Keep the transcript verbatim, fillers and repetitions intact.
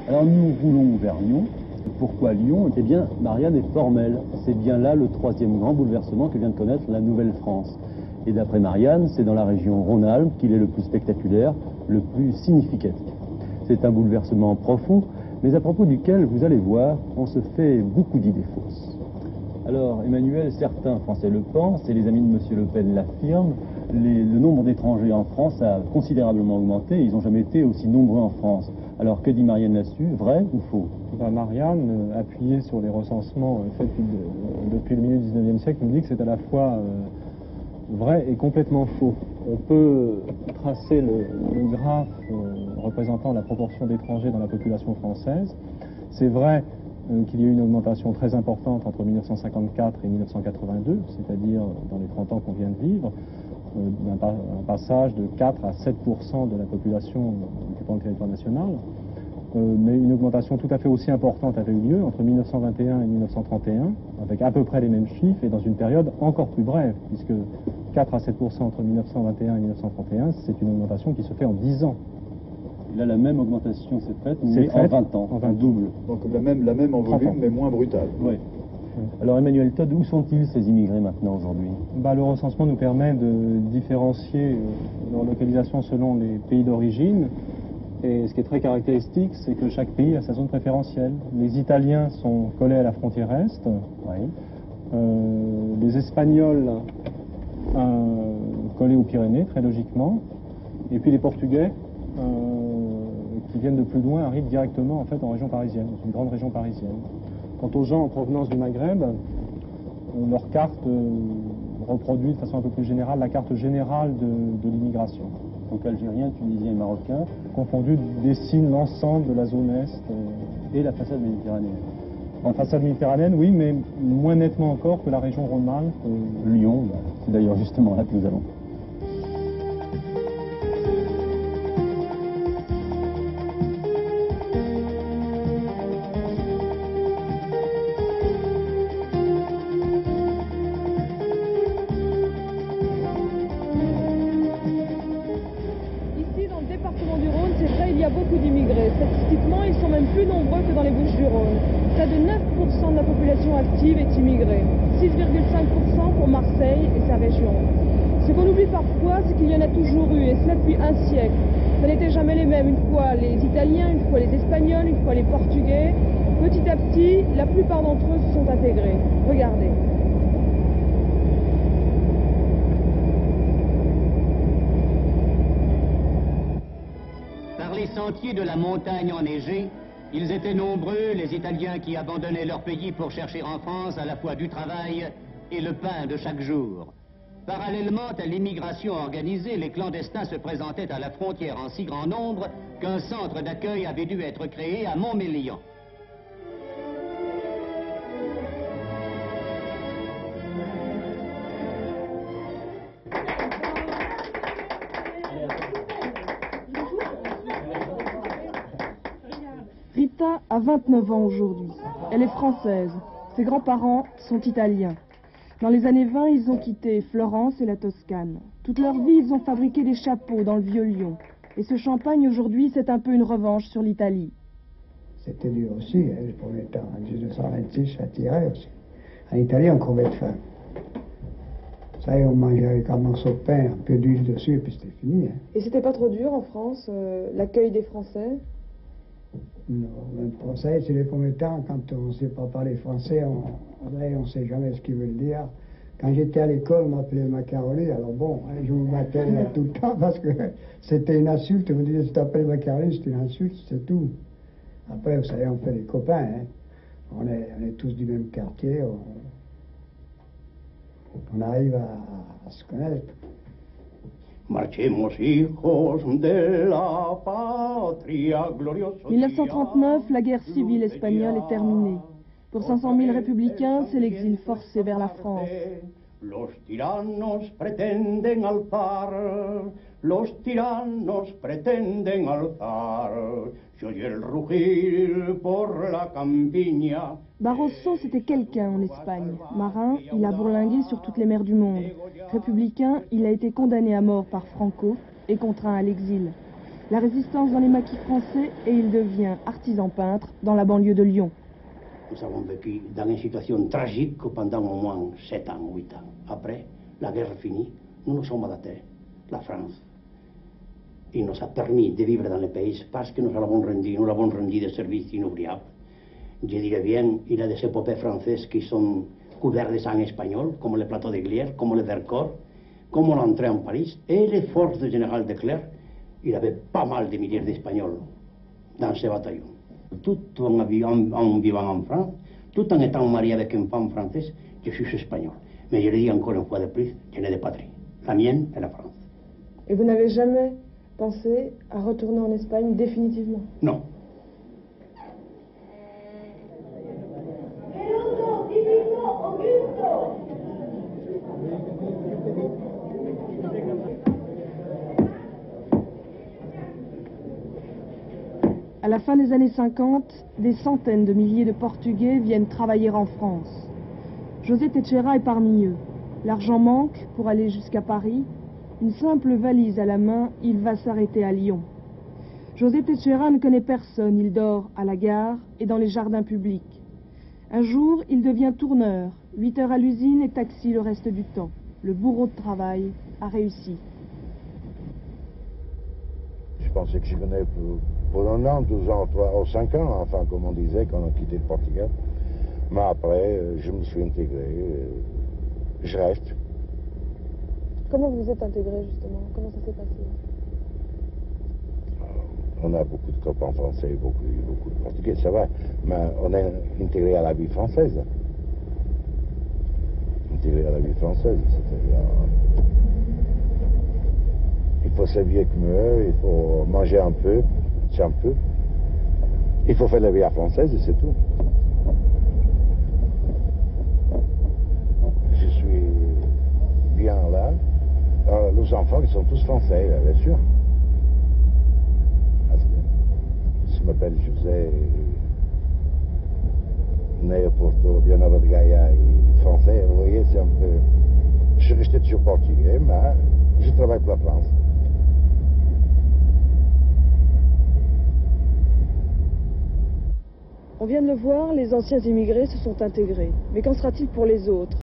Alors nous roulons vers Lyon. Pourquoi Lyon? Eh bien, Marianne est formelle. C'est bien là le troisième grand bouleversement que vient de connaître la Nouvelle-France. Et d'après Marianne, c'est dans la région Rhône-Alpes qu'il est le plus spectaculaire, le plus significatif. C'est un bouleversement profond, mais à propos duquel, vous allez voir, on se fait beaucoup d'idées fausses. Alors, Emmanuel, certains Français le pensent, et les amis de M. Le Pen l'affirment, les, le nombre d'étrangers en France a considérablement augmenté, ils n'ont jamais été aussi nombreux en France. Alors, que dit Marianne là-dessus, vrai ou faux? Ben, Marianne, euh, appuyée sur les recensements euh, faits depuis, de, depuis le milieu du dix-neuvième siècle, nous dit que c'est à la fois euh, vrai et complètement faux. On peut tracer le, le graphe euh, représentant la proportion d'étrangers dans la population française. C'est vrai euh, qu'il y a eu une augmentation très importante entre mille neuf cent cinquante-quatre et mille neuf cent quatre-vingt-deux, c'est-à-dire dans les trente ans qu'on vient de vivre, euh, d'un un passage de quatre à sept pour cent de la population occupant le territoire national. Euh, mais une augmentation tout à fait aussi importante avait eu lieu entre mille neuf cent vingt et un et mille neuf cent trente et un, avec à peu près les mêmes chiffres et dans une période encore plus brève, puisque quatre à sept pour cent entre mille neuf cent vingt et un et mille neuf cent trente et un, c'est une augmentation qui se fait en dix ans. Là, la même augmentation s'est faite, mais en vingt ans, en vingt double. Donc la même, la même en volume, mais moins brutale. Oui. Alors Emmanuel Todd, où sont-ils ces immigrés maintenant aujourd'hui? Bah, le recensement nous permet de différencier euh, leur localisation selon les pays d'origine. Et ce qui est très caractéristique, c'est que chaque pays a sa zone préférentielle. Les Italiens sont collés à la frontière Est. Oui. Euh, les Espagnols euh, collés aux Pyrénées, très logiquement. Et puis les Portugais, euh, qui viennent de plus loin, arrivent directement en fait en région parisienne, dans une grande région parisienne. Quant aux gens en provenance du Maghreb, euh, leur carte euh, reproduit de façon un peu plus générale la carte générale de, de l'immigration. Donc Algériens, Tunisiens et Marocains, confondus, dessinent l'ensemble de la zone Est euh, et la façade méditerranéenne. En façade méditerranéenne, oui, mais moins nettement encore que la région Rhône-Alpes. Euh... Lyon, bah, c'est d'ailleurs justement là que nous allons. Beaucoup d'immigrés. Statistiquement, ils sont même plus nombreux que dans les Bouches-du-Rhône. Près de neuf pour cent de la population active est immigrée, six virgule cinq pour cent pour Marseille et sa région. Ce qu'on oublie parfois, c'est qu'il y en a toujours eu, et cela depuis un siècle. Ce n'étaient jamais les mêmes, une fois les Italiens, une fois les Espagnols, une fois les Portugais. Petit à petit, la plupart d'entre eux se sont intégrés. Regardez. Les sentiers de la montagne enneigée, ils étaient nombreux, les Italiens qui abandonnaient leur pays pour chercher en France à la fois du travail et le pain de chaque jour. Parallèlement à l'immigration organisée, les clandestins se présentaient à la frontière en si grand nombre qu'un centre d'accueil avait dû être créé à Montmélian. Rita a vingt-neuf ans aujourd'hui. Elle est française. Ses grands-parents sont italiens. Dans les années vingt, ils ont quitté Florence et la Toscane. Toute leur vie, ils ont fabriqué des chapeaux dans le vieux Lyon. Et ce champagne, aujourd'hui, c'est un peu une revanche sur l'Italie. C'était dur aussi, hein, le premier temps. En mille neuf cent vingt-six, ça tirait aussi. En Italie, on crevait de faim. Ça y est, on mangeait avec un morceau de pain, un peu d'huile dessus, et puis c'était fini. Hein. Et c'était pas trop dur en France, euh, l'accueil des Français? Non, le français, c'est les premiers temps, quand on ne sait pas parler français, on on ne sait jamais ce qu'ils veulent dire. Quand j'étais à l'école, on m'appelait Macaroni, alors bon, hein, je me battais tout le temps parce que c'était une insulte. On me disait, si tu t'appelles Macaroni, c'est une insulte, c'est tout. Après, vous savez, on fait des copains, hein. On est, on est tous du même quartier, on, on arrive à, à se connaître. mille neuf cent trente-neuf, la guerre civile espagnole est terminée. Pour cinq cent mille républicains, c'est l'exil forcé vers la France. Los tiranos pretenden alzar, los tiranos pretenden alzar, se oye el rugir por la campiña. Barroso, c'était quelqu'un en Espagne. Marin, il a bourlingué sur toutes les mers du monde. Républicain, il a été condamné à mort par Franco et contraint à l'exil. la résistance dans les maquis français et il devient artisan peintre dans la banlieue de Lyon. Nous avons vécu dans une situation tragique pendant au moins sept ans, huit ans. Après, la guerre finie, nous nous sommes adaptés, la France. Il nous a permis de vivre dans le pays parce que nous l'avons rendu, nous l'avons rendu des services inoubliables. Je dirais bien, il y a des épopées françaises qui sont couvertes de sang espagnol, comme le plateau de Glières, comme le Vercors, comme l'entrée en Paris, et les forces du général Leclerc. Il y avait pas mal de milliers d'Espagnols dans ces bataillons. Tout en, en, en vivant en France, tout en étant marié avec une femme française, je suis espagnol. Mais je le dis encore une fois de plus, je n'ai de patrie. La mienne est la France. Et vous n'avez jamais pensé à retourner en Espagne définitivement? Non. À la fin des années cinquante, des centaines de milliers de Portugais viennent travailler en France. José Teixeira est parmi eux. L'argent manque pour aller jusqu'à Paris. Une simple valise à la main, il va s'arrêter à Lyon. José Teixeira ne connaît personne, il dort à la gare et dans les jardins publics. Un jour, il devient tourneur, huit heures à l'usine et taxi le reste du temps. Le bourreau de travail a réussi. Je pensais que je venais pour, pour un an, douze ans, trois ou cinq ans, enfin, comme on disait quand on quittait le Portugal. Mais après, je me suis intégré, je reste. Comment vous êtes intégré, justement? Comment ça s'est passé? On a beaucoup de copains français, beaucoup, beaucoup de Portugais, ça va. Mais on est intégré à la vie française. Intégré à la vie française, c'est-à-dire... Il faut s'habiller comme eux, il faut manger un peu, c'est un peu. Il faut faire la vie à française et c'est tout. Je suis bien là. Alors, les enfants, ils sont tous français, bien sûr. Parce que je m'appelle José, né à Porto, bien avant de Gaïa, et français, vous voyez, c'est un peu... Je suis resté toujours portugais, mais je travaille pour la France. On vient de le voir, les anciens immigrés se sont intégrés. Mais qu'en sera-t-il pour les autres?